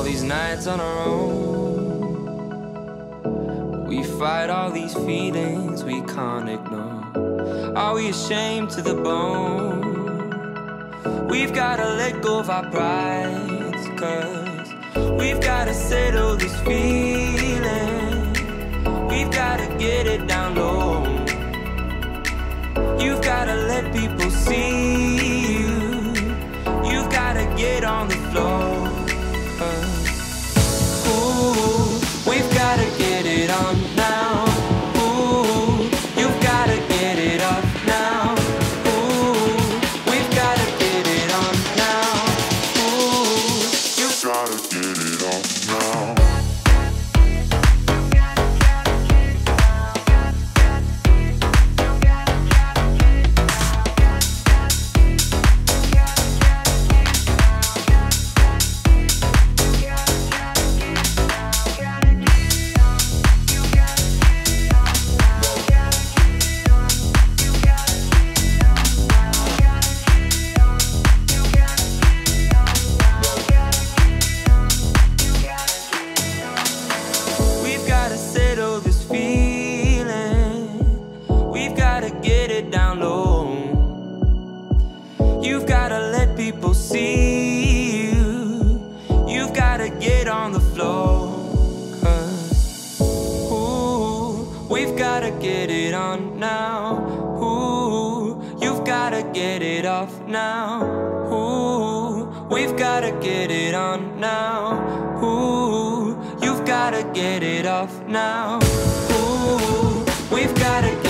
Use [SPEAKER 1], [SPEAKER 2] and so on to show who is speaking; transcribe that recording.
[SPEAKER 1] these nights on our own. We fight all these feelings we can't ignore. Are we ashamed to the bone? We've gotta let go of our pride, 'cause we've gotta settle this feeling. We've gotta get it down low. You've gotta let people see you. You've gotta get on the floor. Ooh, we've gotta get it on now. Ooh, you've gotta get it up now. Ooh, we've gotta get it on now. Ooh, you've gotta get it on now. Settle this feeling. We've gotta get it down low. You've gotta let people see you. You've gotta get on the floor. 'Cause, ooh, we've gotta get it on now. Ooh, you've gotta get it off now. Ooh, we've gotta get it on now. Ooh, you've gotta get it off now. Ooh, we've gotta